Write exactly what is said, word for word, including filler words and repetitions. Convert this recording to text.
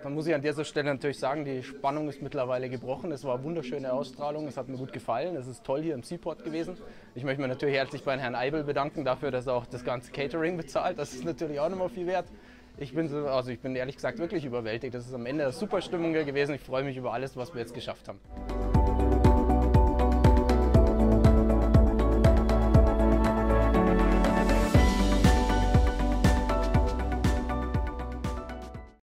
dann muss ich an dieser Stelle natürlich sagen, die Spannung ist mittlerweile gebrochen. Es war eine wunderschöne Ausstrahlung, es hat mir gut gefallen. Es ist toll hier im Seaport gewesen. Ich möchte mich natürlich herzlich bei Herrn Eibel bedanken dafür, dass er auch das ganze Catering bezahlt. Das ist natürlich auch nochmal viel wert. Ich bin, so, also ich bin ehrlich gesagt wirklich überwältigt. Das ist am Ende eine super Stimmung gewesen. Ich freue mich über alles, was wir jetzt geschafft haben.